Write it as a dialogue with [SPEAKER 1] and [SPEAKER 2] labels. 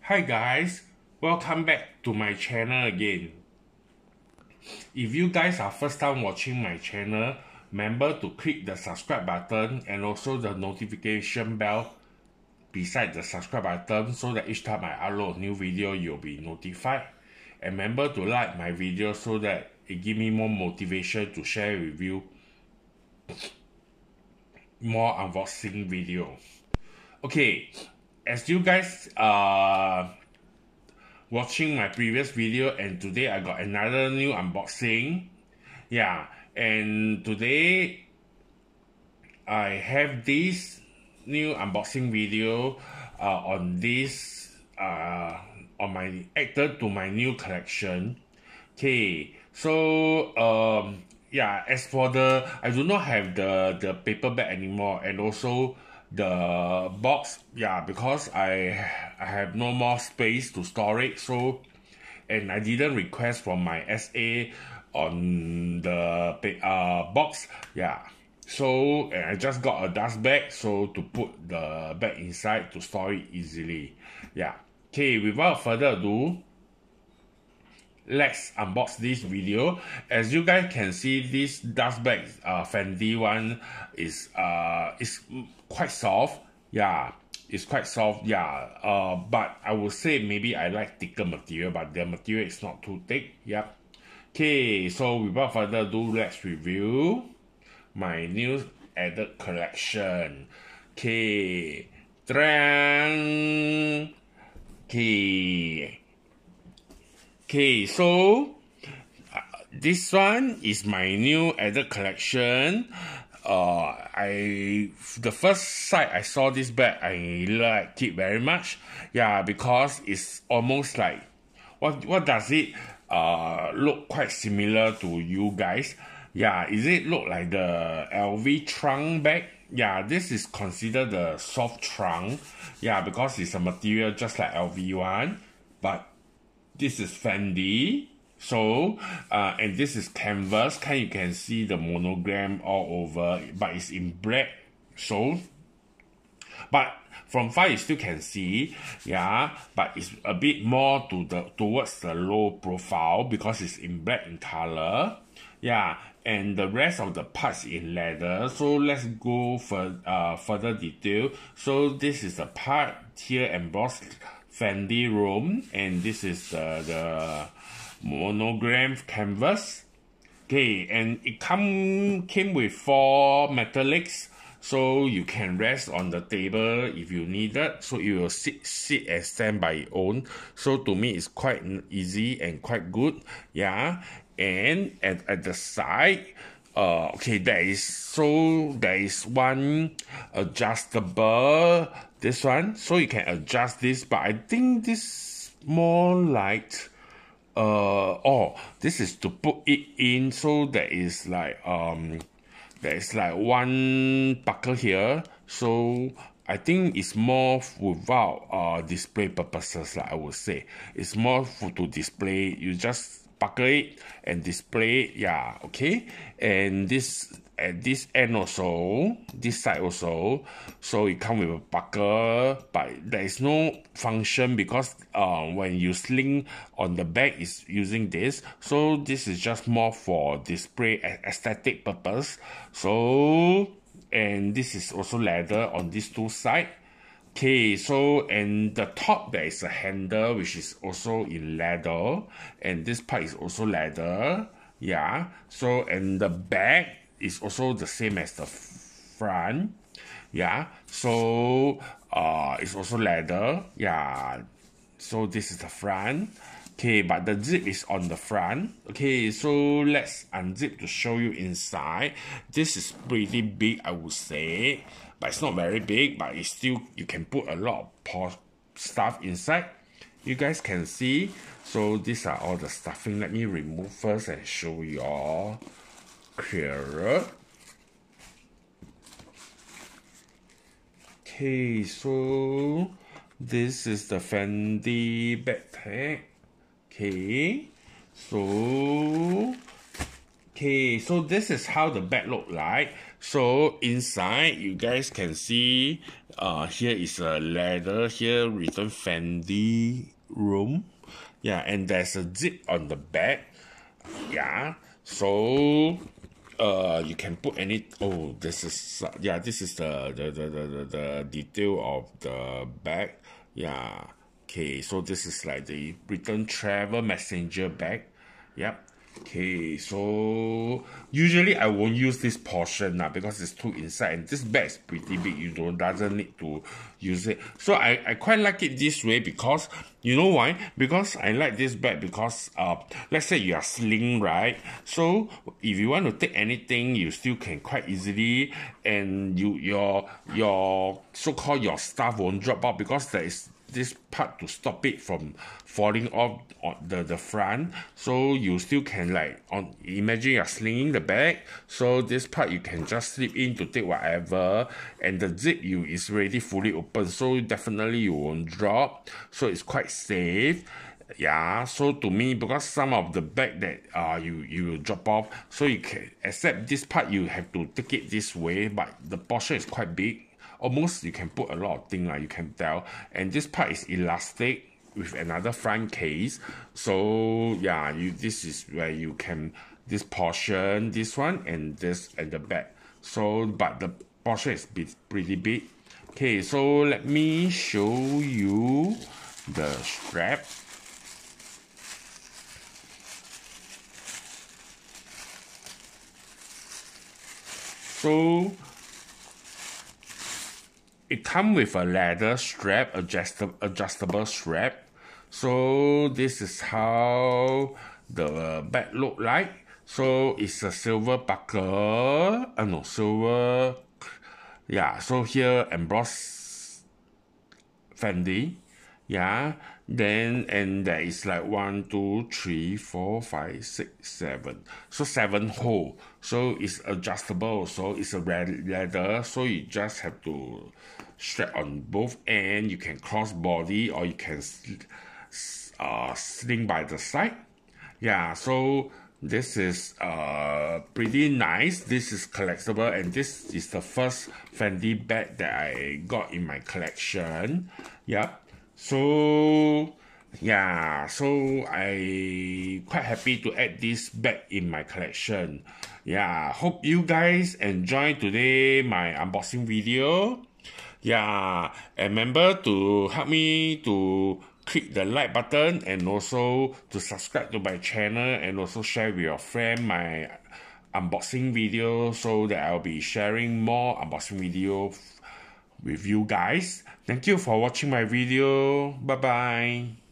[SPEAKER 1] Hi guys, welcome back to my channel again. If you guys are first time watching my channel, remember to click the subscribe button and also the notification bell beside the subscribe button so that each time I upload a new video you'll be notified. And remember to like my video so that it gives me more motivation to share with you more unboxing video. Okay, as you guys watching my previous video, and today I got another new unboxing. Yeah, and today I have this new unboxing video on this on my added to my new collection. Okay, so yeah, as for the I do not have the paper bag anymore, and also the box, yeah, because I have no more space to store it. So, and I didn't request from my SA on the box, yeah. So, and I just got a dust bag so to put the bag inside to store it easily. Yeah. Okay, without further ado, let's unbox this video. As you guys can see, this dust bag Fendi one is quite soft. Yeah, it's quite soft. Yeah, but I would say maybe I like thicker material, but the material is not too thick. Yep. Okay, so without further ado, let's review my new added collection. Okay, okay. Okay, so this one is my new added collection. The first sight I saw this bag, I liked it very much. Yeah, because it's almost like what does it look quite similar to you guys? Yeah, is it look like the LV trunk bag? Yeah, this is considered the soft trunk. Yeah, because it's a material just like LV one, but this is Fendi. So, and this is canvas. You can see the monogram all over, but it's in black. So, but from far you still can see, yeah, but it's a bit more towards the low profile because it's in black in color. Yeah, and the rest of the parts in leather. So let's go for further detail. So this is the part here embossed Fendi Rome, and this is the monogram canvas. Okay, and it came with 4 metallics, so you can rest on the table if you need it. So it will sit and stand by its own. So to me, it's quite easy and quite good. Yeah, and at the side, okay, there is one adjustable, this one, so you can adjust this, but I think this more like this is to put it in. So there is like one buckle here, so I think it's more without display purposes, like I would say. It's more to display. You just buckle it and display it. Yeah, okay. And this at this end also, this side also, so it comes with a buckle, but there is no function because when you sling on the back is using this. So this is just more for display aesthetic purpose. So, and this is also leather on these two sides. Okay, so and the top there is a handle which is also in leather, and this part is also leather. Yeah, so and the back is also the same as the front. Yeah, so it's also leather. Yeah, so this is the front. Okay, but the zip is on the front. Okay, so let's unzip to show you inside. This is pretty big, I would say, but it's not very big, but it's still, you can put a lot of stuff inside. You guys can see. So these are all the stuffing. Let me remove first and show you all clearer. Okay, so this is the Fendi backpack. Okay, so this is how the bag look like. So inside, you guys can see here is a leather, here written Fendi room. Yeah, and there's a zip on the back. Yeah, so you can put any. Oh, this is this is the detail of the bag. Yeah, okay, so this is like the written travel messenger bag. Yep. Okay, so usually I won't use this portion now because it's too inside, and this bag is pretty big. You don't doesn't need to use it. So I quite like it this way because you know why? Because I like this bag because let's say you are sling, right? So if you want to take anything, you still can quite easily, and your so-called your stuff won't drop out because there is this part to stop it from falling off on the front, so you still can like imagine you're slinging the bag, so this part you can just slip in to take whatever, and the zip is already fully open, so definitely you won't drop, so it's quite safe. Yeah, so to me, because some of the bag that you will drop off, so you can accept this part, you have to take it this way, but the portion is quite big. Almost you can put a lot of things, you can tell. And this part is elastic with another front case. So yeah, this is where you can this portion, this one, and this at the back. So but the portion is pretty big. Okay, so let me show you the strap. So it comes with a leather strap, adjustable strap. So this is how the bag look like. So it's a silver buckle, no, silver, yeah, so here embossed Fendi, yeah, then and there is like 1 2 3 4 5 6 7, so 7 hole, so it's adjustable, so it's a leather, so you just have to strap on both ends. You can cross body or you can sling by the side. Yeah, so this is pretty nice. This is collectible, and this is the first Fendi bag that I got in my collection. Yep. So yeah, so I quite happy to add this bag in my collection. Yeah, hope you guys enjoy today my unboxing video. Yeah, and remember to help me to click the like button and also to subscribe to my channel, and also share with your friend my unboxing video, so that I'll be sharing more unboxing video with you guys. Thank you for watching my video. Bye bye.